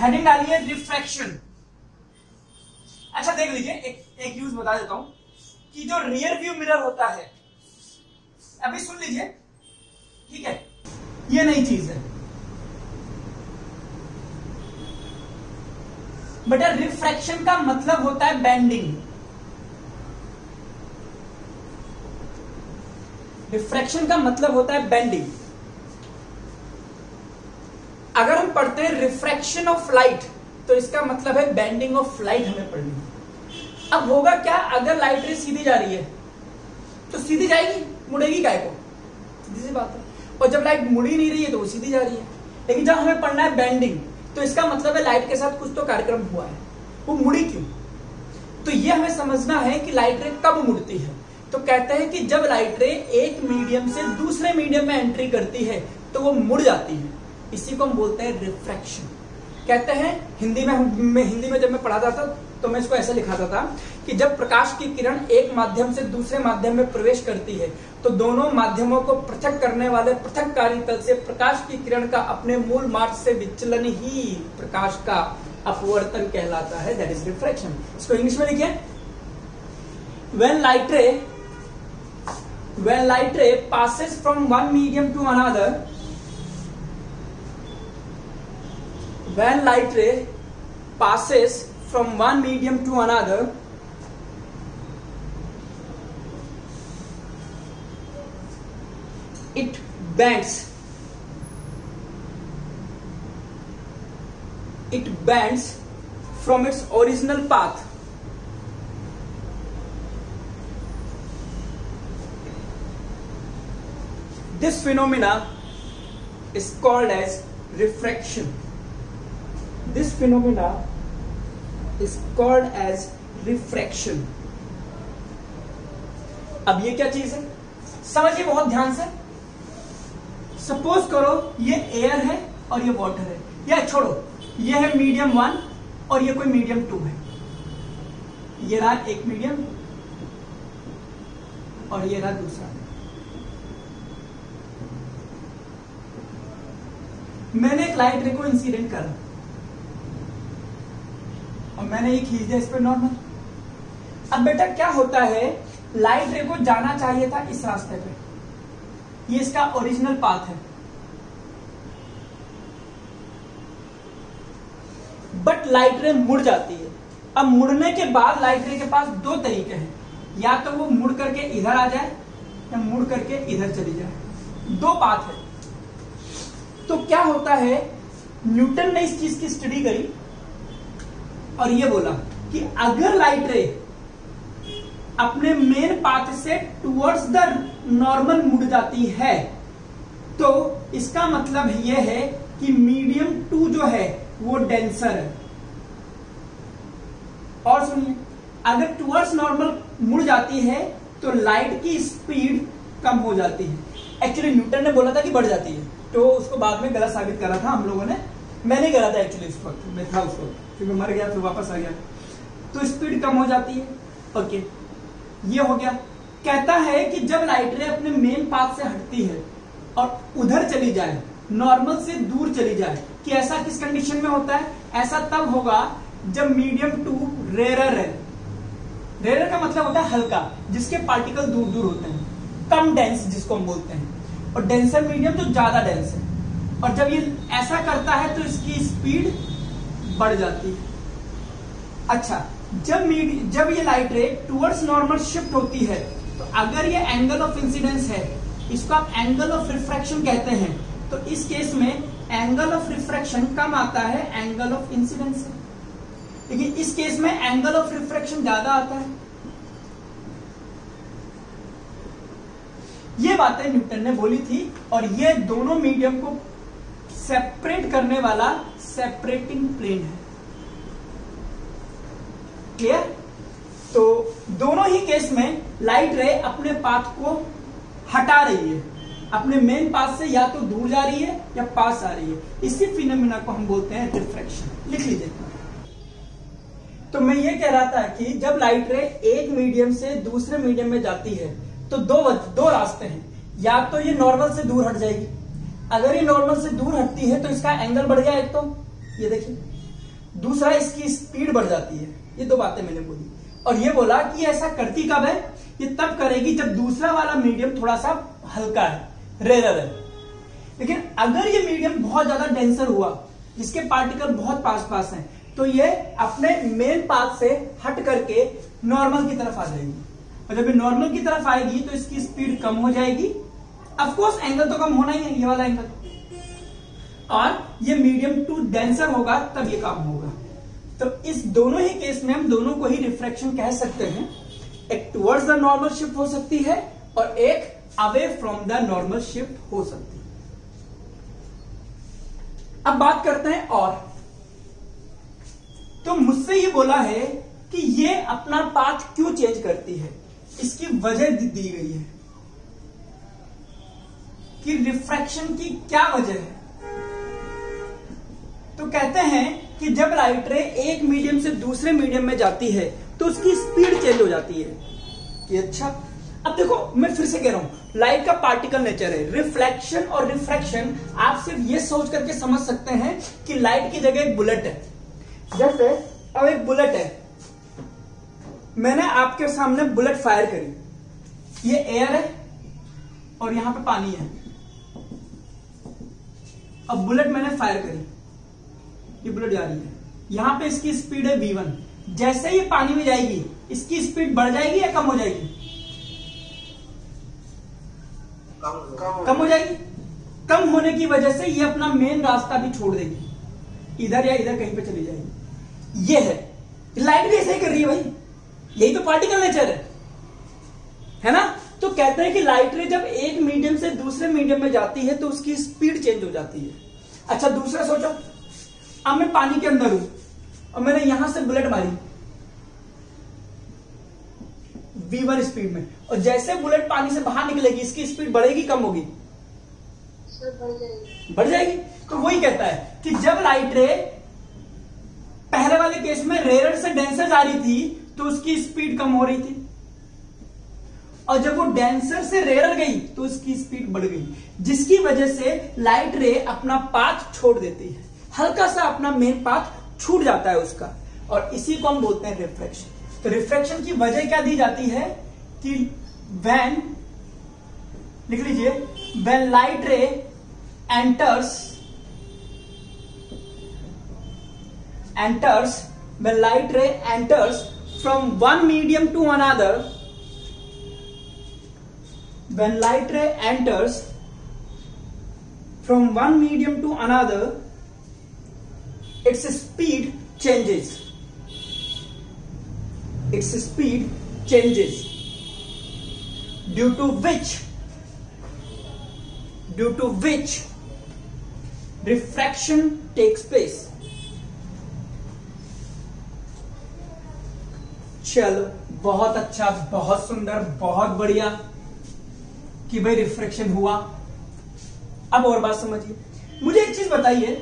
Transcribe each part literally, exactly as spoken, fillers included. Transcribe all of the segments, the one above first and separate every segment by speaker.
Speaker 1: Heading डालिए refraction. अच्छा देख लीजिए, एक एक यूज बता देता हूं कि जो रियर व्यू मिरर होता है, अभी सुन लीजिए, ठीक है, ये नई चीज है। बेटा रिफ्रैक्शन का मतलब होता है बेंडिंग। रिफ्रैक्शन का मतलब होता है बेंडिंग। अगर हम पढ़ते हैं रिफ्रैक्शन ऑफ लाइट, तो इसका मतलब है बेंडिंग ऑफ लाइट हमें पढ़नी है। अब होगा क्या, अगर लाइट रे सीधी जा रही है तो सीधी जाएगी, मुड़ेगी काय को, सीधी सी बात है। और जब लाइट मुड़ी नहीं रही है तो वो सीधी जा रही है। लेकिन जब हमें पढ़ना है बेंडिंग, तो इसका मतलब है लाइट के साथ कुछ तो कार्यक्रम हुआ है, वो मुड़ी क्यों। तो ये हमें समझना है कि लाइट रे कब मुड़ती है। तो कहते हैं कि जब लाइट रे एक मीडियम से दूसरे मीडियम में एंट्री करती है तो वो मुड़ जाती है, इसी को हम बोलते हैं रिफ्रैक्शन। कहते हैं हिंदी में, मैं हिंदी में जब मैं पढ़ाता था तो मैं इसको ऐसे लिखाता था कि जब प्रकाश की किरण एक माध्यम से दूसरे माध्यम में प्रवेश करती है तो दोनों माध्यमों को पृथक करने वाले पृथककारी तल से प्रकाश की किरण का अपने मूल मार्ग से विचलन ही प्रकाश का अपवर्तन कहलाता है, दैट इज रिफ्रैक्शन। इसको इंग्लिश में लिखिए, when light ray when light ray passes from one medium to another when light ray passes from one medium to another it bends it bends from its original path. This phenomena is called as refraction. This phenomena is called as refraction. अब ये क्या चीज है, समझिए बहुत ध्यान से। Suppose करो ये एयर है और ये वाटर है, या छोड़ो, ये है मीडियम वन और ये कोई मीडियम टू है। ये रहा एक मीडियम और ये रहा दूसरा। मैंने एक लाइट रे को इंसिडेंट करा और मैंने ये खींच दिया इस पर नॉर्मल। अब बेटा क्या होता है, लाइट रे को जाना चाहिए था इस रास्ते पे, ये इसका ओरिजिनल पाथ है, बट लाइट रे मुड़ जाती है। अब मुड़ने के बाद लाइट रे के पास दो तरीके हैं, या तो वो मुड़ करके इधर आ जाए या मुड़ करके इधर चली जाए, दो पाथ है। तो क्या होता है, न्यूटन ने इस चीज की स्टडी करी और ये बोला कि अगर लाइट रे अपने मेन पाथ से टुवर्ड्स द नॉर्मल मुड़ जाती है तो इसका मतलब यह है कि मीडियम टू जो है वो डेंसर है। और सुनिए, अगर टुवर्ड्स नॉर्मल मुड़ जाती है तो लाइट की स्पीड कम हो जाती है। एक्चुअली न्यूटन ने बोला था कि बढ़ जाती है, तो उसको बाद में गलत साबित करा था हम लोगों ने, मैंने करा था एक्चुअली, उस वक्त मैं था उस वक्त, फिर मैं मर गया, फिर वापस आ गया, तो स्पीड कम हो जाती है। ओके, ये हो गया। कहता है कि जब लाइट रे अपने मेन पाथ से हटती है और उधर चली जाए, नॉर्मल से दूर चली जाए, कि ऐसा किस कंडीशन में होता है, ऐसा तब होगा जब मीडियम टू रेयर है। रेयर का मतलब होता है हल्का, जिसके पार्टिकल दूर दूर होते हैं, कम डेंस जिसको हम बोलते हैं, और डेंसर मीडियम जो ज्यादा डेंस है। और जब ये ऐसा करता है तो इसकी स्पीड बढ़ जाती है। अच्छा, जब जब ये लाइट रे टुवर्ड्स नॉर्मल शिफ्ट होती है तो अगर ये एंगल ऑफ इंसिडेंस है, इसको आप एंगल ऑफ रिफ्रैक्शन कहते हैं, तो इस केस में एंगल ऑफ रिफ्रैक्शन कम आता है एंगल ऑफ इंसिडेंस से, लेकिन इस केस में एंगल ऑफ रिफ्रैक्शन ज्यादा आता है। ये बातें न्यूटन ने बोली थी और ये दोनों मीडियम को सेपरेट करने वाला सेपरेटिंग प्लेन है। क्लियर? तो दोनों ही केस में लाइट रे अपने पाथ को हटा रही है, अपने मेन पाथ से या तो दूर जा रही है या पास आ रही है। इसी फिनोमेना को हम बोलते हैं रिफ्रैक्शन। लिख लीजिए। तो मैं ये कह रहा था कि जब लाइट रे एक मीडियम से दूसरे मीडियम में जाती है तो दो दो रास्ते हैं, या तो ये नॉर्मल से दूर हट जाएगी। अगर ये नॉर्मल से दूर हटती है तो इसका एंगल बढ़ गया एक, तो ये देखिए दूसरा इसकी स्पीड बढ़ जाती है। ये दो बातें मैंने बोली, और ये बोला कि ऐसा करती कब है, ये तब करेगी जब दूसरा वाला मीडियम थोड़ा सा हल्का है, रेयर है। लेकिन अगर ये मीडियम बहुत ज्यादा डेंसर हुआ, जिसके पार्टिकल बहुत पास पास हैं, तो ये अपने मेन पाथ से हट करके नॉर्मल की तरफ आ जाएगी, और जब ये नॉर्मल की तरफ आएगी तो इसकी स्पीड कम हो जाएगी। ऑफ कोर्स एंगल तो कम होना ही है, ये वाला एंगल, और ये मीडियम टू डेंसर होगा तब ये काम होगा। तो इस दोनों ही केस में हम दोनों को ही रिफ्रैक्शन कह सकते हैं। एक टुवर्ड्स द नॉर्मल शिफ्ट हो सकती है और एक away from the normal shift हो सकती है। अब बात करते हैं और, तो मुझसे ये बोला है कि ये अपना पाथ क्यों चेंज करती है, इसकी वजह दी गई है कि रिफ्रैक्शन की क्या वजह है। तो कहते हैं कि जब लाइट रे एक मीडियम से दूसरे मीडियम में जाती है तो उसकी स्पीड चेंज हो जाती है। कि अच्छा, अब देखो मैं फिर से कह रहा हूं, लाइट का पार्टिकल नेचर है। रिफ्लेक्शन और रिफ्रैक्शन आप सिर्फ ये सोच करके समझ सकते हैं कि लाइट की जगह एक बुलेट है। जैसे अब एक बुलेट है, मैंने आपके सामने बुलेट फायर करी, ये एयर है और यहां पे पानी है। अब बुलेट मैंने फायर करी, ये बुलेट जा रही है, यहां पे इसकी स्पीड है वी वन। जैसे ही पानी में जाएगी इसकी स्पीड बढ़ जाएगी या कम हो जाएगी?
Speaker 2: कम, कम,
Speaker 1: कम हो जाएगी। कम होने की वजह से ये अपना मेन रास्ता भी छोड़ देगी, इधर या इधर कहीं पे चली जाएगी। ये है, लाइट भी ऐसे ही कर रही है भाई, यही तो पार्टिकल नेचर है, है ना। तो कहते हैं कि लाइट रे जब एक मीडियम से दूसरे मीडियम में जाती है तो उसकी स्पीड चेंज हो जाती है। अच्छा दूसरा सोचो, अब मैं पानी के अंदर हूं और मैंने यहां से बुलेट मारी वी वन स्पीड में, और जैसे बुलेट पानी से बाहर निकलेगी इसकी स्पीड बढ़ेगी कम होगी?
Speaker 2: बढ़ जाएगी।
Speaker 1: बढ़ जाएगी। तो वही कहता है कि जब लाइट रे पहले वाले केस में रेयर से डेंसर जा रही थी तो उसकी स्पीड कम हो रही थी, और जब वो डेंसर से रेयर गई तो उसकी स्पीड बढ़ गई, जिसकी वजह से लाइट रे अपना पाथ छोड़ देती है, हल्का सा अपना मेन पाथ छूट जाता है उसका, और इसी को हम बोलते हैं रिफ्रैक्शन। तो रिफ्रैक्शन की वजह क्या दी जाती है कि व्हेन, लिख लीजिए, when light ray enters enters when light ray enters from one medium to another, when light ray enters from one medium to another, its speed changes. Its speed changes, due to which, due to which refraction takes place. चलो बहुत अच्छा, बहुत सुंदर, बहुत बढ़िया कि भाई refraction हुआ। अब और बात समझिए, मुझे एक चीज बताइए,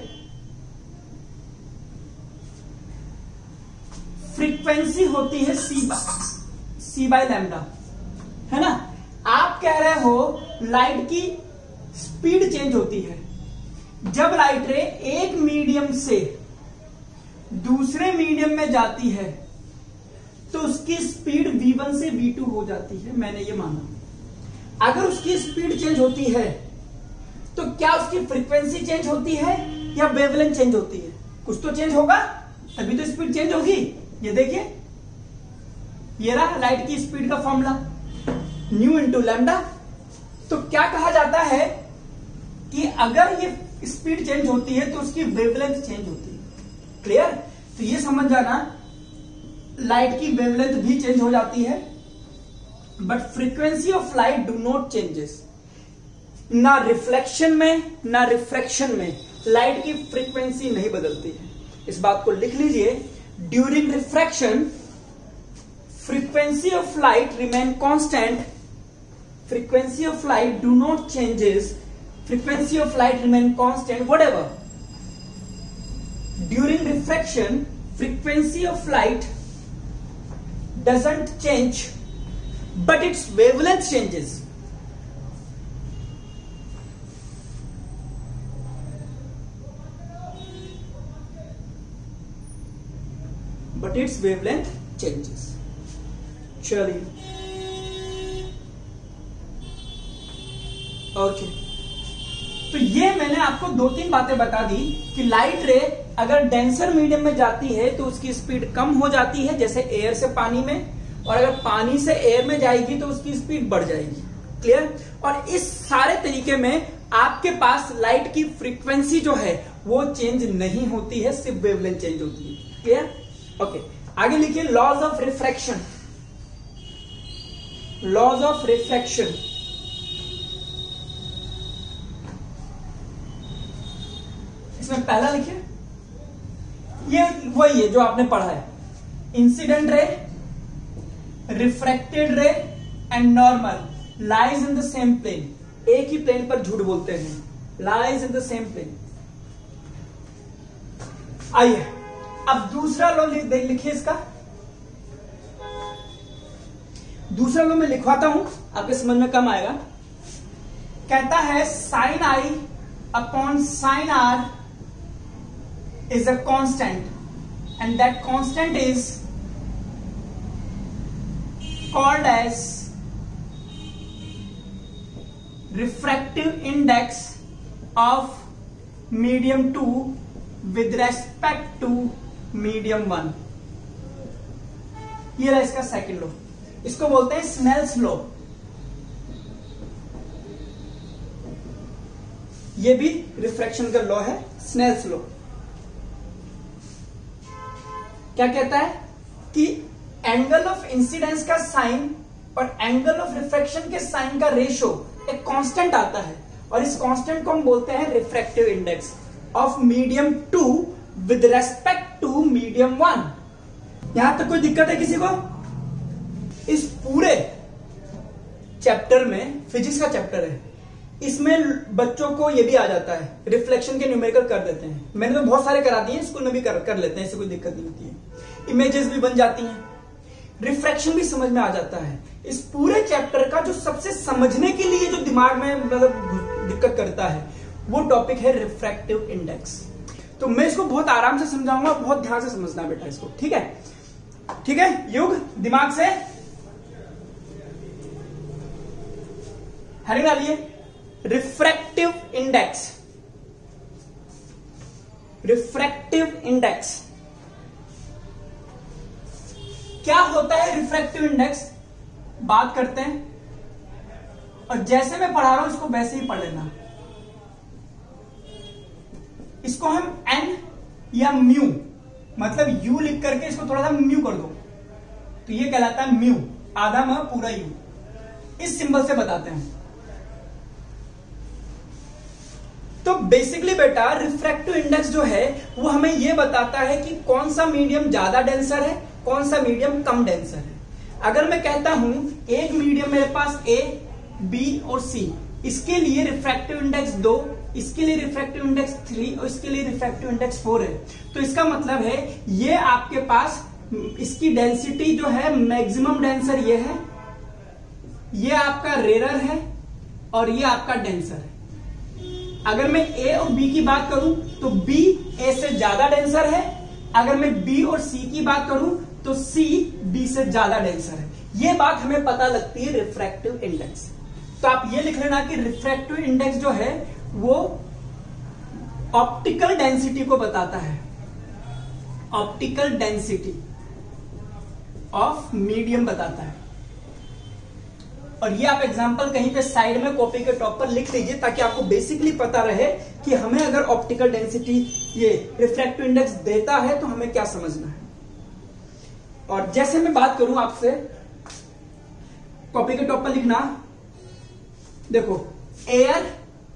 Speaker 1: फ्रीक्वेंसी होती है c by c by lambda, है ना। आप कह रहे हो लाइट की स्पीड चेंज होती है जब लाइट रे एक मीडियम से दूसरे मीडियम में जाती है तो उसकी स्पीड वी वन से वी टू हो जाती है। मैंने ये माना, अगर उसकी स्पीड चेंज होती है तो क्या उसकी फ्रीक्वेंसी चेंज होती है या वेवलेंथ चेंज होती है? कुछ तो चेंज होगा तभी तो स्पीड चेंज होगी। ये देखिए, ये रहा लाइट की स्पीड का फॉर्मूला, न्यू इंटू लैम्डा। तो क्या कहा जाता है कि अगर ये स्पीड चेंज होती है तो उसकी वेवलेंथ चेंज होती है। क्लियर? तो ये समझ जाना, लाइट की वेवलेंथ भी चेंज हो जाती है, but frequency of light do not changes. ना रिफ्लेक्शन में ना रिफ्रैक्शन में लाइट की फ्रीक्वेंसी नहीं बदलती है। इस बात को लिख लीजिए, during refraction frequency of light remain constant, frequency of light do not changes, frequency of light remain constant, whatever. During refraction, frequency of light doesn't change, but its wavelength changes. But its wavelength changes. चलिए okay, तो ये मैंने आपको दो तीन बातें बता दी कि लाइट रे अगर डेंसर मीडियम में जाती है तो उसकी स्पीड कम हो जाती है, जैसे एयर से पानी में, और अगर पानी से एयर में जाएगी तो उसकी स्पीड बढ़ जाएगी। क्लियर? और इस सारे तरीके में आपके पास लाइट की फ्रीक्वेंसी जो है वो चेंज नहीं होती है, सिर्फ वेवलेंथ चेंज होती है। क्लियर? ओके, आगे लिखिए laws of refraction. Laws of refraction, इसमें पहला लिखिए, ये वही है जो आपने पढ़ा है, incident ray, refracted ray and normal lies in the same plane. एक ही प्लेन पर झूठ बोलते हैं, lies in the same plane. आइए अब दूसरा लॉ लिखिए इसका। दूसरा लॉ मैं लिखवाता हूं, आपके समझ में कम आएगा। कहता है sine I upon sine r is a constant and that constant is called as refractive index of medium two with respect to medium one। ये रहा इसका सेकंड लॉ, इसको बोलते हैं स्नेल्स लॉ। ये भी रिफ्रैक्शन का लॉ है, स्नेल्स लॉ। क्या कहता है कि एंगल ऑफ इंसिडेंस का साइन और एंगल ऑफ रिफ्रैक्शन के साइन का रेशियो एक कांस्टेंट आता है, और इस कांस्टेंट को हम बोलते हैं refractive index of medium two with respect to medium one. यहां तक कोई दिक्कत है किसी को? इस पूरे चैप्टर में, फिजिक्स का चैप्टर है, इसमें बच्चों को ये भी आ जाता है, रिफ्लेक्शन के न्यूमेरिकल कर देते हैं। मैंने तो बहुत सारे करा दिए, स्कूल में भी कर, कर लेते हैं, इससे कोई दिक्कत नहीं होती है। इमेजेस भी बन जाती हैं, रिफ्रैक्शन भी समझ में आ जाता है। इस पूरे चैप्टर का जो सबसे समझने के लिए जो दिमाग में मतलब दिक्कत करता है वो टॉपिक है रिफ्रैक्टिव इंडेक्स। तो मैं इसको बहुत आराम से समझाऊंगा, बहुत ध्यान से समझना बेटा इसको, ठीक है? ठीक है युग, दिमाग से हरी डालिए। रिफ्रैक्टिव इंडेक्स, रिफ्रैक्टिव इंडेक्स क्या होता है? रिफ्रैक्टिव इंडेक्स बात करते हैं, और जैसे मैं पढ़ा रहा हूं इसको वैसे ही पढ़ लेना। इसको हम एन या म्यू, मतलब यू लिख करके इसको थोड़ा सा म्यू कर दो, तो ये कहलाता है म्यू, आधा म पूरा यू। इस सिंबल से बताते हैं। तो बेसिकली बेटा रिफ्रैक्टिव इंडेक्स जो है वो हमें ये बताता है कि कौन सा मीडियम ज्यादा डेंसर है, कौन सा मीडियम कम डेंसर है। अगर मैं कहता हूं एक मीडियम मेरे पास ए, बी और सी, इसके लिए रिफ्रैक्टिव इंडेक्स दो, इसके लिए रिफ्रैक्टिव इंडेक्स थ्री और इसके लिए रिफ्रैक्टिव इंडेक्स फोर है, तो इसका मतलब है ये आपके पास इसकी डेंसिटी जो है मैक्सिमम डेंसर ये है, ये आपका रेरर है और ये आपका डेंसर है। अगर मैं ए और बी की बात करूं तो बी ए से ज्यादा डेंसर है, अगर मैं बी और सी की बात करूं तो सी बी से ज्यादा डेंसर है। ये बात हमें पता लगती है रिफ्रैक्टिव इंडेक्स। तो आप ये लिख लेना कि रिफ्रैक्टिव इंडेक्स जो है वो ऑप्टिकल डेंसिटी को बताता है, ऑप्टिकल डेंसिटी ऑफ मीडियम बताता है। और ये आप एग्जांपल कहीं पे साइड में कॉपी के टॉप पर लिख लीजिए ताकि आपको बेसिकली पता रहे कि हमें अगर ऑप्टिकल डेंसिटी ये रिफ्रैक्टिव इंडेक्स देता है तो हमें क्या समझना है। और जैसे मैं बात करूं आपसे, कॉपी के टॉप पर लिखना, देखो एयर,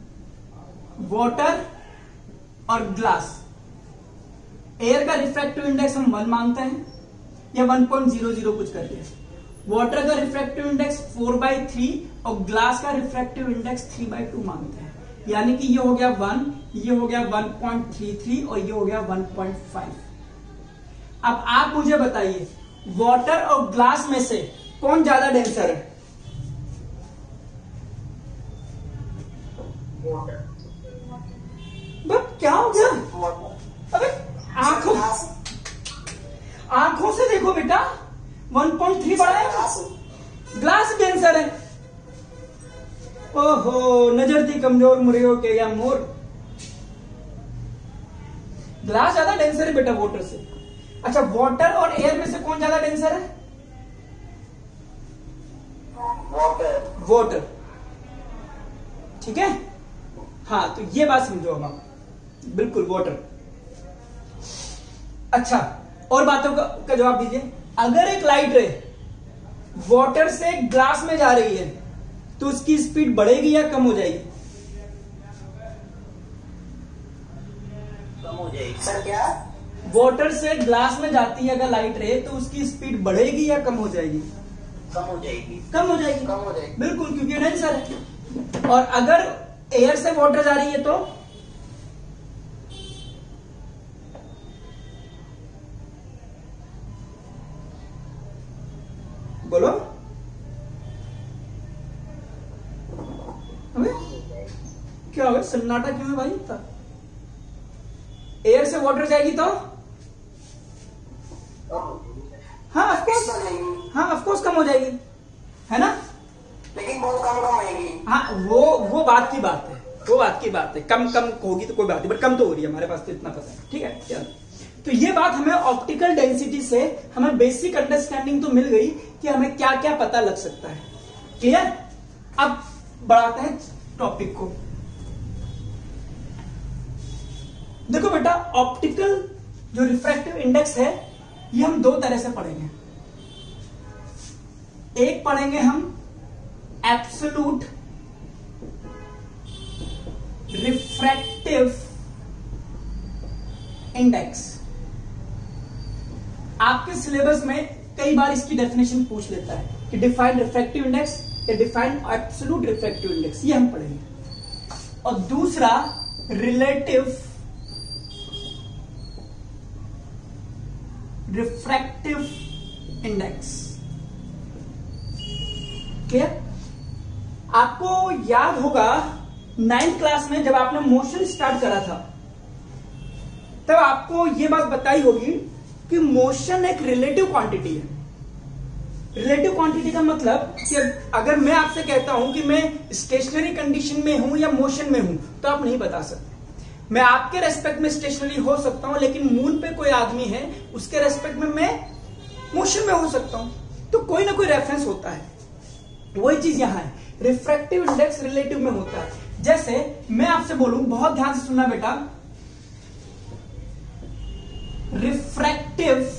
Speaker 1: वाटर और ग्लास। एयर का रिफ्रैक्टिव इंडेक्स हम वन मानते हैं या वन पॉइंट जीरो जीरो कुछ करके, वाटर का refractive index four by three और ग्लास का refractive index three by two मानते हैं। यानी कि ये हो गया वन, ये हो गया वन पॉइंट थ्री थ्री और ये हो गया वन पॉइंट फाइव। अब आप मुझे बताइए वाटर और ग्लास में से कौन ज्यादा डेंसर है? बट क्या हो गया? अबे आंखों आंखों बेटा? वन पॉइंट थ्री बड़ा है, ग्लास डेंसर है। ओहो, नजर थी कमजोर मुर्गियों के या मोर। ग्लास ज्यादा डेंसर है बेटा वाटर से। अच्छा, वाटर और एयर में से कौन ज्यादा डेंसर है?
Speaker 2: वाटर।
Speaker 1: वाटर, ठीक है। हाँ, तो ये बात समझो अब आप, बिल्कुल वाटर। अच्छा, और बातों का, का जवाब दीजिए। अगर एक लाइट रे वाटर से ग्लास में जा रही है तो उसकी स्पीड बढ़ेगी या कम हो जाएगी?
Speaker 2: कम हो जाएगी। सर क्या?
Speaker 1: वाटर से ग्लास में जाती है अगर लाइट रे तो उसकी स्पीड बढ़ेगी या कम हो जाएगी?
Speaker 2: कम हो जाएगी।
Speaker 1: कम हो जाएगी,
Speaker 2: कम हो जाएगी।
Speaker 1: बिल्कुल, क्योंकि डेंसर है। और अगर एयर से वाटर जा रही है तो बोलो। अबे क्या हो, सन्नाटा क्यों है भाई? था एयर से वाटर जाएगी तो हाँ ऑफकोर्स, हाँ ऑफकोर्स कम हो जाएगी, है ना?
Speaker 2: लेकिन बहुत कम कम आएगी।
Speaker 1: हाँ, वो वो बात की बात है, वो बात की बात है। कम कम होगी तो कोई बात नहीं, बट कम तो हो रही है, हमारे पास तो इतना पता है, ठीक है चलो। तो ये बात हमें ऑप्टिकल डेंसिटी से हमें बेसिक अंडरस्टैंडिंग तो मिल गई कि हमें क्या क्या पता लग सकता है। क्लियर? अब बढ़ाते हैं टॉपिक को। देखो बेटा, ऑप्टिकल जो रिफ्रैक्टिव इंडेक्स है ये हम दो तरह से पढ़ेंगे। एक पढ़ेंगे हम एब्सोल्यूट रिफ्रैक्टिव इंडेक्स। आपके सिलेबस में कई बार इसकी डेफिनेशन पूछ लेता है कि डिफाइंड रिफ्रैक्टिव इंडेक्स या डिफाइंड एब्सोल्यूट रिफ्रैक्टिव इंडेक्स, ये हम पढ़ेंगे। और दूसरा रिलेटिव रिफ्रैक्टिव इंडेक्स। क्लियर? आपको याद होगा नाइन्थ क्लास में जब आपने मोशन स्टार्ट करा था तब आपको यह बात बताई होगी कि मोशन एक रिलेटिव क्वांटिटी है। रिलेटिव क्वांटिटी का मतलब कि अगर मैं आपसे कहता हूं कि मैं स्टेशनरी कंडीशन में हूं या मोशन में हूं तो आप नहीं बता सकते। मैं आपके रेस्पेक्ट में स्टेशनरी हो सकता हूं, लेकिन मून पे कोई आदमी है उसके रेस्पेक्ट में मैं मोशन में हो सकता हूं, तो कोई ना कोई रेफरेंस होता है। वही चीज यहां है, रिफ्रैक्टिव इंडेक्स रिलेटिव में होता है। जैसे मैं आपसे बोलूं, बहुत ध्यान से सुनना बेटा, refractive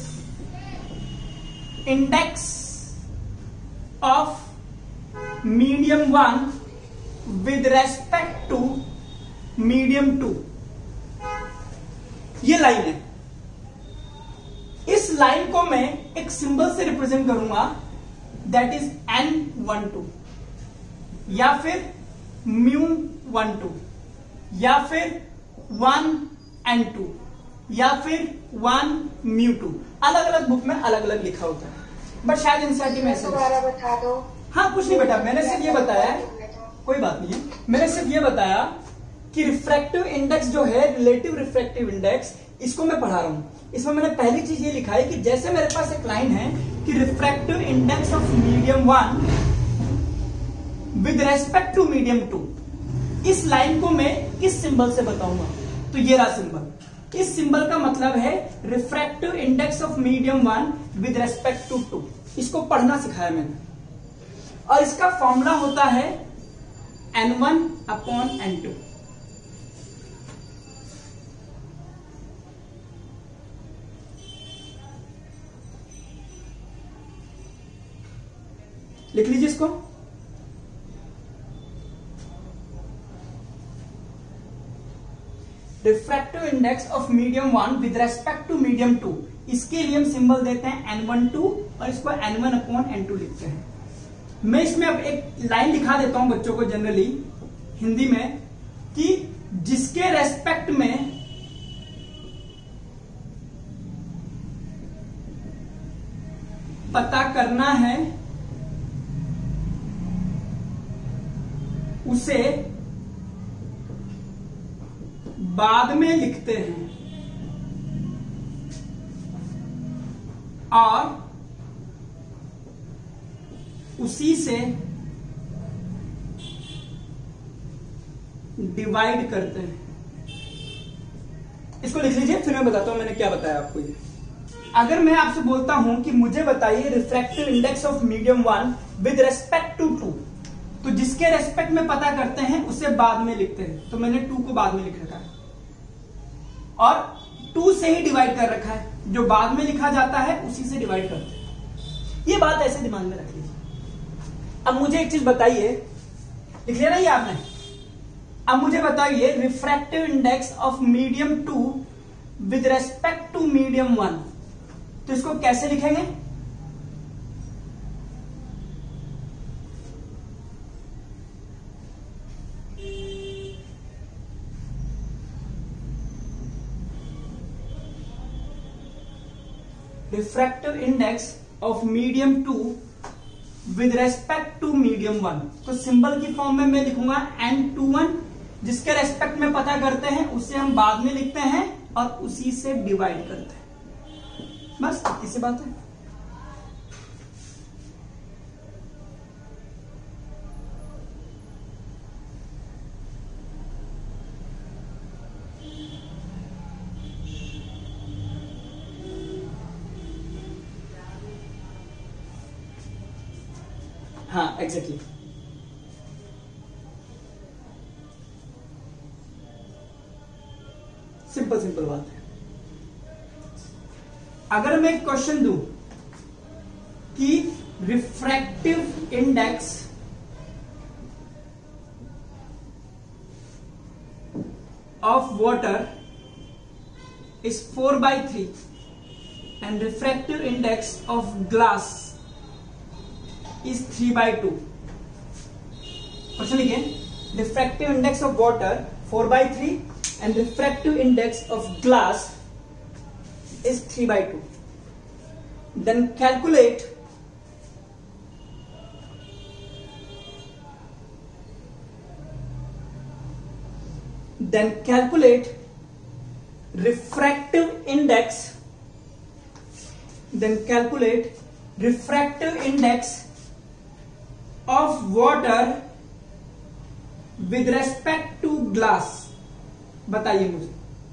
Speaker 1: index of medium one with respect to medium two, ये लाइन है। इस लाइन को मैं एक सिंबल से रिप्रेजेंट करूंगा, that is n one two, या फिर म्यू वन टू, या फिर वन एन टू, या फिर वन म्यू टू। अलग अलग बुक में अलग अलग लिखा होता है, बट शायद एनसीईआरटी में ऐसे
Speaker 2: बता दो।
Speaker 1: हाँ, कुछ नहीं बेटा, मैंने सिर्फ ये बताया, कोई बात नहीं है, मैंने सिर्फ ये बताया कि रिफ्रैक्टिव इंडेक्स जो है, रिलेटिव रिफ्रैक्टिव इंडेक्स, इसको मैं पढ़ा रहा हूं। इसमें मैंने पहली चीज ये लिखा है कि जैसे मेरे पास एक लाइन है कि refractive index of medium one with respect to medium two, इस लाइन को मैं किस सिंबल से बताऊंगा? तो ये रहा सिंबल। इस सिंबल का मतलब है refractive index of medium one with respect to two. इसको पढ़ना सिखाया मैंने, और इसका फॉर्मूला होता है N one upon N two. लिख लीजिए इसको। Refractive index of medium one with respect to medium two, इसके लिए हम सिंबल देते हैं एन वन टू और इसको n one upon N two लिखते हैं। मैं इसमें अब एक लाइन लिखा देता हूं बच्चों को जनरली हिंदी में कि जिसके रेस्पेक्ट में पता करना है उसे बाद में लिखते हैं, और उसी से डिवाइड करते हैं। इसको लिख लीजिए, फिर मैं बताता हूं मैंने क्या बताया आपको। ये अगर मैं आपसे बोलता हूं कि मुझे बताइए refractive index of medium one with respect to two, तो जिसके रेस्पेक्ट में पता करते हैं उसे बाद में लिखते हैं। तो मैंने टू को बाद में लिख रखा है और टू से ही डिवाइड कर रखा है। जो बाद में लिखा जाता है उसी से डिवाइड करते हैं। ये बात ऐसे दिमाग में रख लीजिए। अब मुझे एक चीज बताइए, लिख लिया ना ये आपने। अब मुझे बताइए refractive index of medium two with respect to medium one, तो इसको कैसे लिखेंगे? Refractive index of medium two with respect to medium one, तो सिंबल की फॉर्म में मैं लिखूंगा एन टू वन। जिसके रेस्पेक्ट में पता करते हैं उसे हम बाद में लिखते हैं और उसी से डिवाइड करते हैं। बस इसी बात है। हाँ एग्जैक्टली exactly. सिंपल सिंपल बात है। अगर मैं क्वेश्चन दूं कि refractive index of water is four by three and refractive index of glass is three by two, question लिखिए refractive index of water four by three and refractive index of glass is three by two. Then calculate then calculate refractive index then calculate refractive index of water with respect to glass. बताइए मुझे,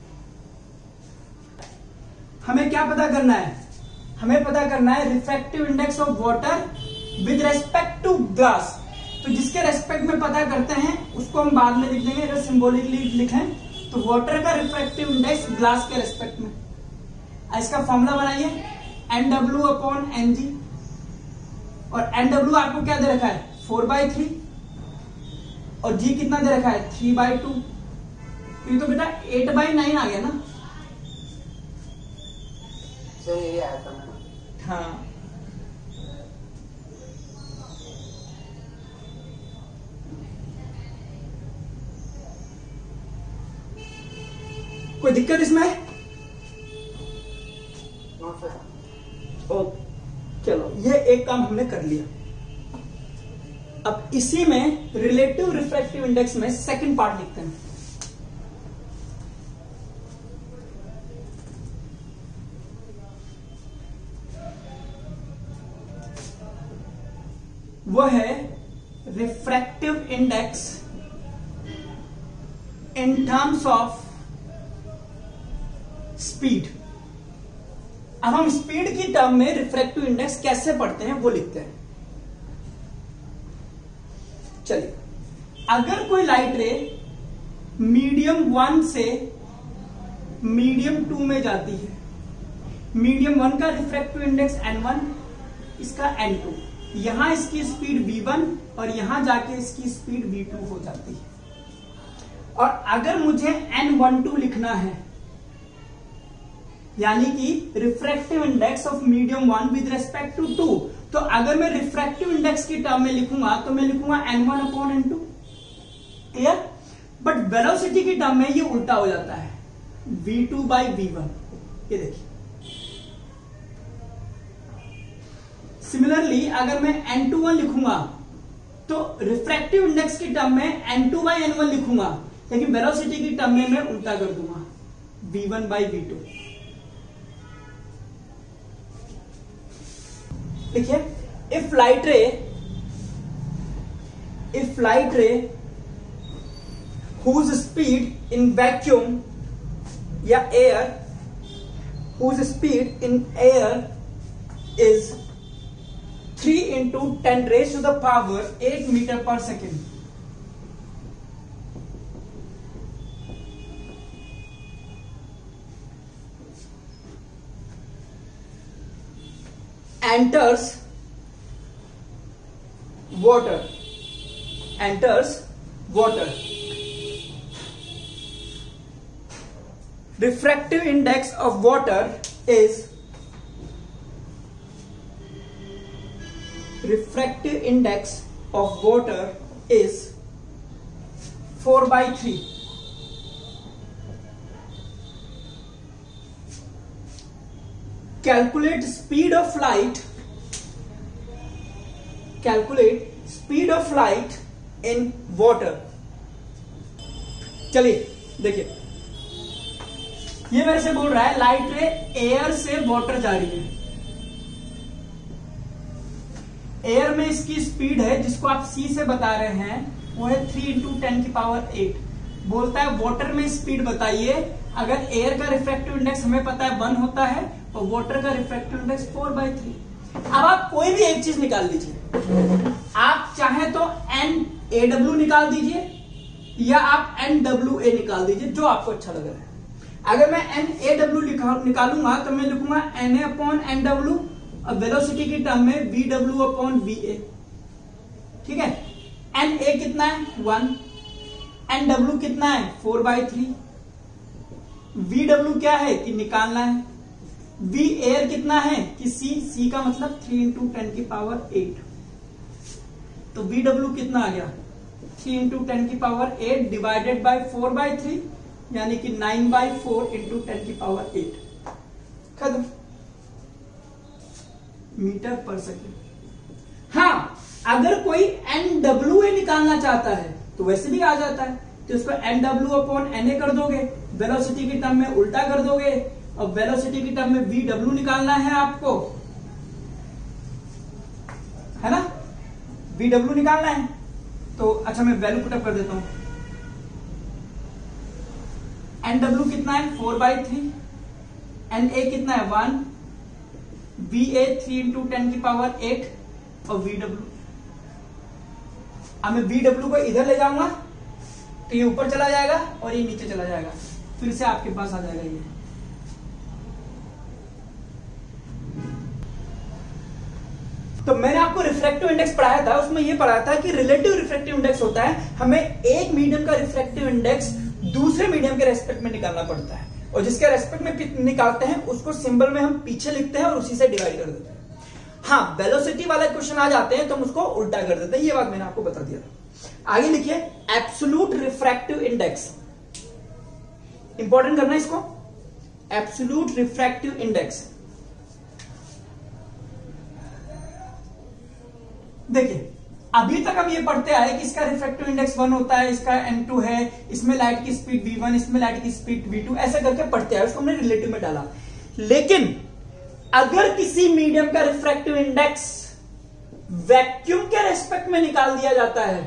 Speaker 1: हमें क्या पता करना है? हमें पता करना है refractive index of water with respect to glass. तो जिसके रेस्पेक्ट में पता करते हैं उसको हम बाद में लिख देंगे। अगर सिंबॉलिकली लिखें तो वाटर का रिफ्रैक्टिव इंडेक्स ग्लास के रेस्पेक्ट में। इसका फॉर्मूला बनाइए n W upon n g, और एन डब्ल्यू आपको क्या दे रखा है? फोर बाई थ्री, और जी कितना दे रखा है? Three by two. ये तो बेटा एट बाई नाइन आ गया ना?
Speaker 2: सही यही आया था मैंने।
Speaker 1: हाँ कोई दिक्कत इसमें? ओ चलो, ये एक काम हमने कर लिया। अब इसी में रिलेटिव रिफ्रैक्टिव इंडेक्स में सेकंड पार्ट लिखते हैं। वो है refractive index in terms of speed. अब हम स्पीड की टर्म में रिफ्रैक्टिव इंडेक्स कैसे पढ़ते हैं वो लिखते हैं। चलिए, अगर कोई लाइट रे मीडियम वन से मीडियम टू में जाती है, मीडियम वन का रिफ्रैक्टिव इंडेक्स एन वन, इसका एन टू, यहां इसकी स्पीड वी वन और यहां जाके इसकी स्पीड वी टू हो जाती है। और अगर मुझे एन वन टू लिखना है, यानी कि refractive index of medium one with respect to two, तो अगर मैं रिफ्रैक्टिव इंडेक्स की टर्म में लिखूंगा तो मैं लिखूंगा n one upon N two. Clear? But velocity की टर्म में ये उल्टा हो जाता है, v two by we one. ये देखिए, सिमिलरली अगर मैं एन टू वन लिखूंगा तो रिफ्रैक्टिव इंडेक्स की टर्म में n two by n one लिखूंगा, लेकिन वेलोसिटी की टर्म में मैं उल्टा कर दूंगा, v one by v two. देखिए, if light ray if light ray whose speed in vacuum या air whose speed in air is three into ten raised to the power eight meter per second. Enters water. Enters water. Refractive index of water is refractive index of water is four by three. Calculate speed of light. Calculate speed of light in water. चलिए देखिए, ये मेरे से बोल रहा है light रे air से वाटर जा रही है। एयर में इसकी स्पीड है जिसको आप सी से बता रहे हैं, वो है थ्री इंटू टेन की पावर एट। बोलता है वाटर में स्पीड बताइए। अगर एयर का रिफ्रैक्टिव इंडेक्स हमें पता है वन होता है और वाटर का refractive index four by three. अब आप कोई भी एक चीज निकाल लीजिए। आप चाहे तो एन ए डब्ल्यू निकाल दीजिए या आप एन डब्ल्यू ए निकाल दीजिए, जो आपको अच्छा लग रहा है। अगर मैं एन ए डब्ल्यू निकालूंगा तो मैं लिखूंगा एन ए अपॉन एन डब्ल्यू और वेलोसिटी की टर्म में वी डब्ल्यू अपॉन वी ए। ठीक है, एन ए कितना है वन, एन डब्ल्यू कितना है four by three, V W क्या है कि निकालना है, वी एयर कितना है कि सी, सी का मतलब थ्री इंटू टेन की पावर एट। तो वी डब्ल्यू कितना आ गया थ्री इंटू टेन की power eight divided by four by three, यानी कि nine by four into ten की पावर एट। खत्म, मीटर पर सेकेंड। हाँ, अगर कोई एन डब्ल्यू ए निकालना चाहता है तो वैसे भी आ जाता है, तो इसको N W upon N A कर दोगे, वेलोसिटी की टर्म में उल्टा कर दोगे और वेलोसिटी की टर्म में वी डब्ल्यू निकालना है आपको, है ना, वी डब्ल्यू निकालना है। तो अच्छा मैं वैल्यू पुटअप कर देता हूं। एन डब्ल्यू कितना है four by three, N A कितना है one, V A three into ten की पावर एट और वी डब्ल्यू। अब मैं वी डब्ल्यू को इधर ले जाऊंगा तो ये ऊपर चला जाएगा और ये नीचे चला जाएगा, फिर से आपके पास आ जाएगा ये। तो मैंने आपको रिफ्रैक्टिव इंडेक्स पढ़ाया था, उसमें ये पढ़ाया था कि रिलेटिव रिफ्रैक्टिव इंडेक्स होता है, हमें एक मीडियम का रिफ्रैक्टिव इंडेक्स दूसरे मीडियम के रेस्पेक्ट में निकालना पड़ता है, और जिसके रेस्पेक्ट में निकालते हैं उसको सिंबल में हम पीछे लिखते हैं और उसी से डिवाइड कर देते हैं। हाँ, वेलोसिटी वाला क्वेश्चन आ जाते हैं तो हम उसको उल्टा कर देते हैं, ये बात मैंने आपको बता दिया था। आगे लिखिए एब्सोल्यूट रिफ्रैक्टिव इंडेक्स, इंपॉर्टेंट करना इसको, एब्सोल्यूट रिफ्रैक्टिव इंडेक्स। देखिए अभी तक हम ये पढ़ते आए कि इसका रिफ्रैक्टिव इंडेक्स वन होता है, इसका एन टू है, इसमें लाइट की स्पीड वी वन, इसमें लाइट की स्पीड वी टू, ऐसा करके पढ़ते आए, उसको हमने रिलेटिव में डाला। लेकिन अगर किसी मीडियम का रिफ्रैक्टिव इंडेक्स वैक्यूम के रेस्पेक्ट में निकाल दिया जाता है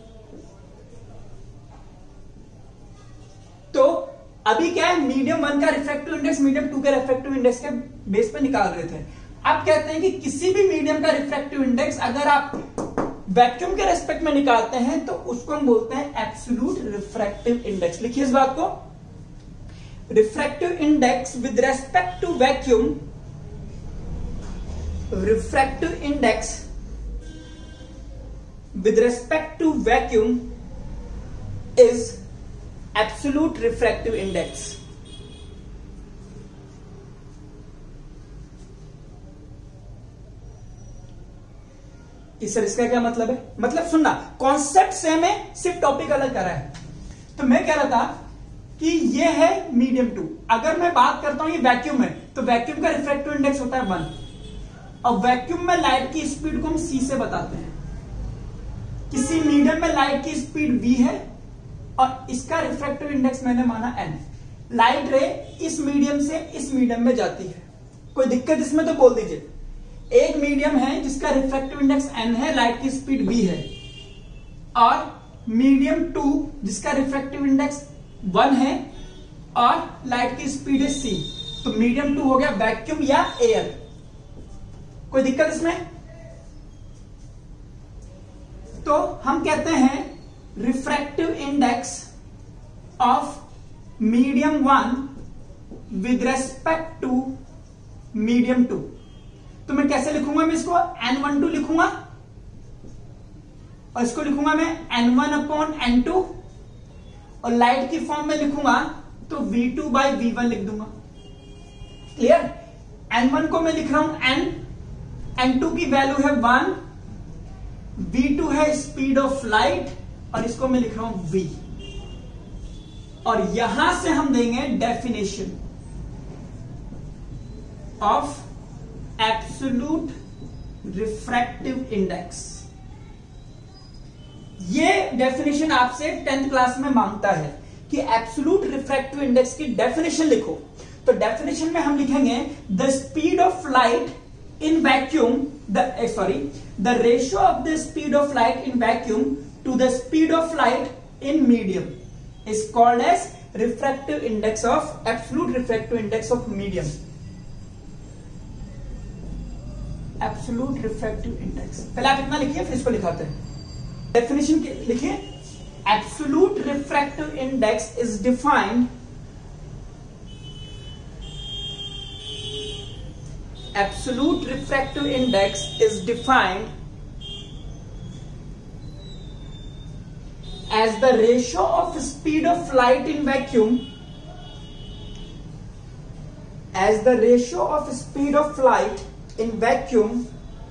Speaker 1: तो अभी क्या है, मीडियम वन का रिफ्रैक्टिव इंडेक्स मीडियम टू के रिफ्रैक्टिव इंडेक्स के बेस पे निकाल रहे थे। अब कहते हैं कि किसी भी मीडियम का रिफ्रैक्टिव इंडेक्स अगर आप वैक्यूम के रेस्पेक्ट में निकालते हैं तो उसको हम बोलते हैं एब्सोल्यूट रिफ्रैक्टिव इंडेक्स। लिखिए इस बात को, refractive index with respect to vacuum, refractive index with respect to vacuum is absolute refractive index. इस सर इसका क्या मतलब है, मतलब सुनना, कॉन्सेप्ट सेम है, सिर्फ टॉपिक अलग करा है। तो मैं कह रहा था कि ये है मीडियम टू, अगर मैं बात करता हूं ये वैक्यूम है तो वैक्यूम का रिफ्रैक्टिव इंडेक्स होता है वन, और वैक्यूम में लाइट की स्पीड को हम सी से बताते हैं। किसी मीडियम में लाइट की स्पीड वी है और इसका रिफ्रैक्टिव इंडेक्स मैंने माना एन। लाइट रे इस मीडियम से इस मीडियम में जाती है, कोई दिक्कत इसमें तो बोल दीजिए। एक मीडियम है जिसका रिफ्रैक्टिव इंडेक्स एन है, लाइट की स्पीड वी है, और मीडियम टू जिसका रिफ्रैक्टिव इंडेक्स वन है और लाइट की स्पीड है सी। तो मीडियम टू हो गया वैक्यूम या एयर। कोई दिक्कत इसमें? तो हम कहते हैं refractive index of medium one with respect to medium two. तो मैं कैसे लिखूंगा? मैं इसको एन वन टू लिखूंगा और इसको लिखूंगा मैं N one upon N two, और लाइट की फॉर्म में लिखूंगा तो V two by we one लिख दूंगा। क्लियर? एन वन को मैं लिख रहा हूं एन, एन टू की वैल्यू है वन, वी टू है स्पीड ऑफ लाइट और इसको मैं लिख रहा हूं v। और यहां से हम देंगे definition of absolute refractive index. ये डेफिनेशन आपसे टेंथ क्लास में मांगता है कि एब्सोल्यूट रिफ्रैक्टिव इंडेक्स की डेफिनेशन लिखो। तो डेफिनेशन में हम लिखेंगे the speed of light in vacuum, the uh, sorry the ratio of the speed of light in vacuum to the speed of light in medium is called as refractive index of absolute refractive index of medium, absolute refractive index। पहले आप इतना लिखिए फिर इसको लिखाते हैं। Definition लिखिए, absolute refractive index is defined absolute refractive index is defined as the ratio of speed of light in vacuum as the ratio of speed of light in vacuum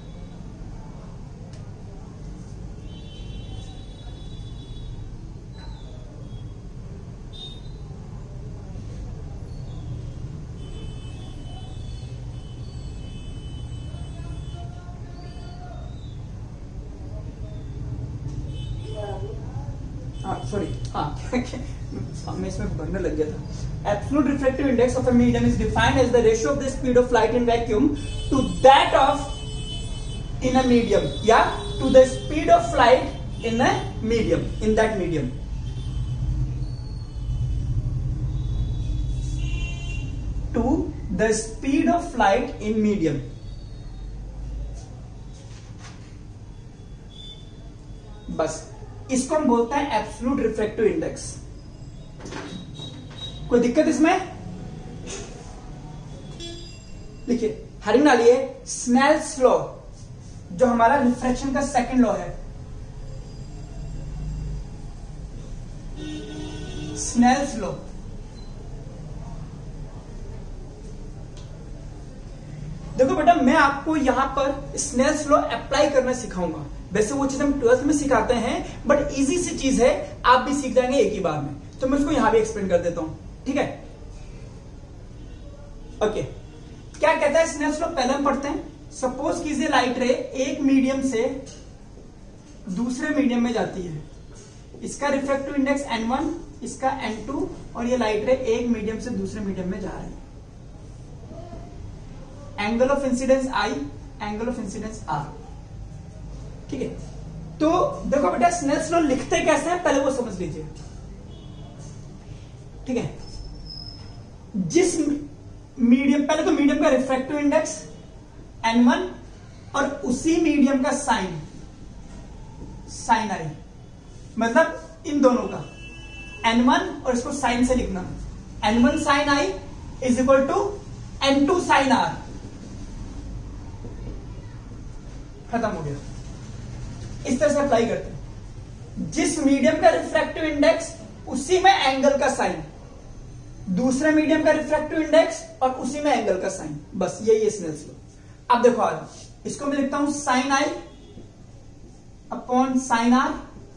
Speaker 1: sorry हाँ मैं इसमें भरने लग गया था। Absolute refractive index of a medium is defined as the ratio of the speed of light in vacuum to that of in a medium या to the speed of light in a medium in that medium. To the speed of light in medium. बस इसको हम बोलते हैं absolute refractive index. कोई दिक्कत इसमें? देखिए हेडिंग डालिए स्नेल्स लॉ, जो हमारा रिफ्रैक्शन का सेकंड लॉ है। स्नेल्स लॉ देखो बेटा, मैं आपको यहां पर स्नेल्स लॉ अप्लाई करना सिखाऊंगा। वैसे वो चीज हम ट्वेल्थ में सिखाते हैं बट इजी सी चीज है, आप भी सीख जाएंगे एक ही बार में। तो मैं उसको यहां भी एक्सप्लेन कर देता हूं, ठीक है? ओके, क्या कहता है स्नेल्स लॉ? पहले हम पढ़ते हैं। सपोज कीजिए लाइट रे एक मीडियम से दूसरे मीडियम में जाती है, इसका रिफ्रैक्टिव इंडेक्स एन वन, इसका एन टू, और ये लाइट रे एक मीडियम से दूसरे मीडियम में जा रही है। Angle of incidence I, angle of incidence R, ठीक है? तो देखो बेटा स्नेल्स लॉ लिखते कैसे हैं पहले वो समझ लीजिए, ठीक है? जिस मीडियम, पहले तो मीडियम का रिफ्रैक्टिव इंडेक्स एन वन और उसी मीडियम का साइन साइन आई, मतलब इन दोनों का एन वन और इसको साइन से लिखना, N one sine I is equal to N two sine R. खत्म हो गया। इस तरह से अप्लाई करते हैं। जिस मीडियम का रिफ्रैक्टिव इंडेक्स उसी में एंगल का साइन, दूसरे मीडियम का रिफ्रैक्टिव इंडेक्स और उसी में एंगल का साइन, बस यही है स्नेल्स लॉ। अब देखो आज इसको मैं लिखता हूं साइन आई upon sine R,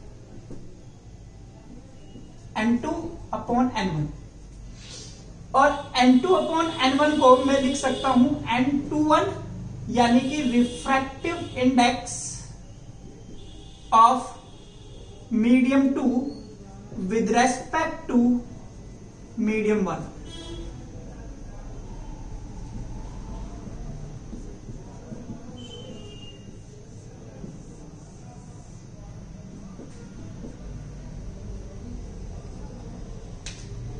Speaker 1: N two upon N one, और N two upon N one को मैं लिख सकता हूं एन टू वन, यानी कि refractive index of medium two with respect to medium one.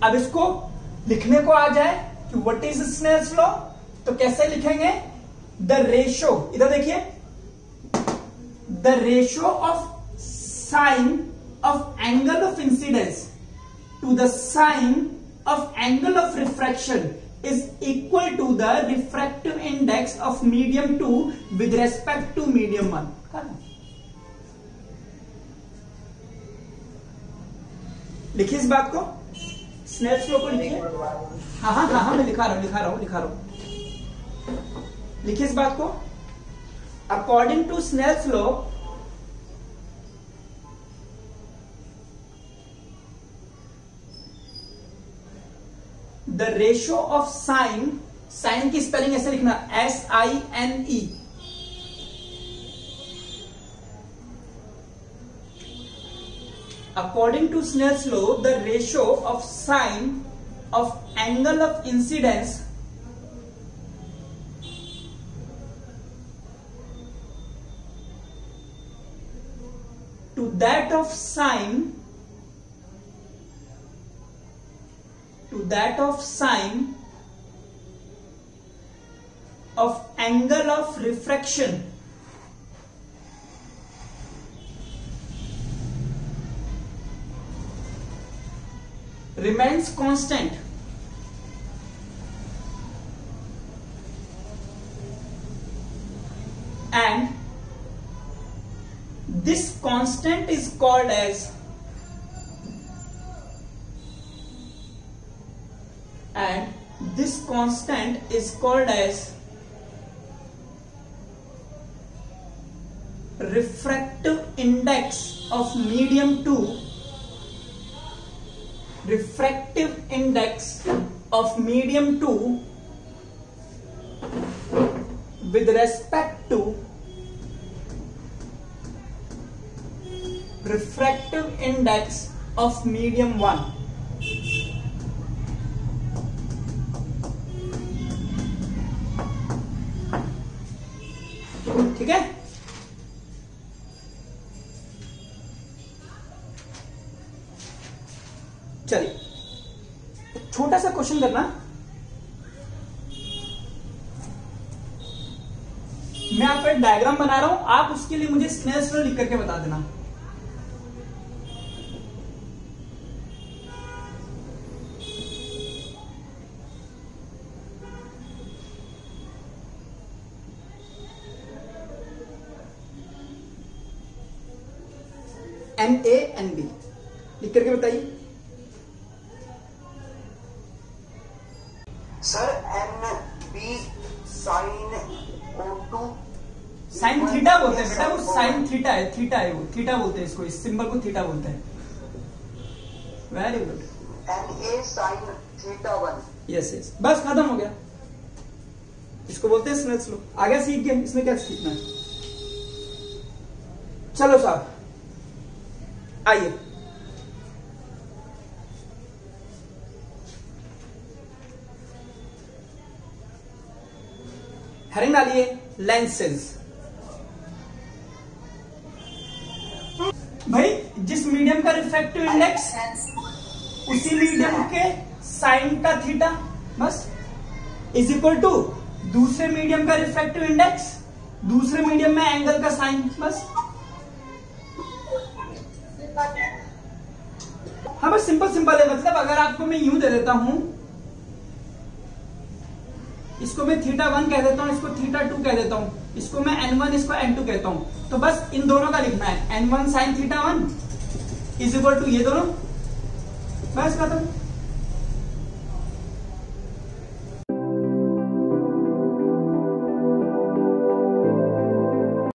Speaker 1: अब इसको लिखने को आ जाए कि व्हाट इज स्नेल्स लॉ, तो कैसे लिखेंगे? द रेशो, इधर देखिए, the ratio of sine of angle of incidence to the sine of angle of refraction is equal to the refractive index of medium two with respect to medium one. लिखिए इस बात को, Snell's law को लिखिए। हाँ हाँ हाँ हाँ मैं लिखा रहा हूं लिखा रहा हूं लिखा रहा हूं लिखिए इस बात को। According to Snell's law, the ratio of sine, sine की स्पेलिंग ऐसे लिखना, S I N E, according to Snell's law the ratio of sine of angle of incidence to that of sine to that of sine of angle of refraction remains constant and this constant is called as and this constant is called as refractive index of medium two, refractive index of medium two with respect to refractive index of medium one. ठीक है, चलिए छोटा सा question करना। मैं आपको एक diagram बना रहा हूं, आप उसके लिए मुझे स्नेल्स लॉ लिख करके बता देना। एन ए एन बी लिख करके बताइए।
Speaker 2: Sir N B sine O two,
Speaker 1: sine theta बोलते हैं बेटा, वो साइन थीटा है, थीटा है वो, थीटा बोलते हैं इसको, इस सिंबल को थीटा बोलते हैं। Very good.
Speaker 2: N A sine theta one,
Speaker 1: yes yes, बस खत्म हो गया। इसको बोलते हैं स्नेल्स लॉ। आगे सीख गए, इसमें क्या सीखना है? चलो साहब आइए, हेडिंग डालिए लेंसेज। भाई जिस मीडियम का रिफ्रैक्टिव इंडेक्स उसी मीडियम के साइन का थीटा बस इज इक्वल टू दूसरे मीडियम का रिफ्रैक्टिव इंडेक्स दूसरे मीडियम में एंगल का साइन बस। हाँ बस सिंपल सिंपल है। मतलब अगर आपको मैं यूं दे देता हूं, इसको मैं थीटा वन कह देता हूं, इसको थीटा टू कह देता हूं, इसको मैं एन वन, इसको एन टू कहता हूं, तो बस इन दोनों का लिखना है, N one sine theta one is equal to ये दोनों, बस खत्म।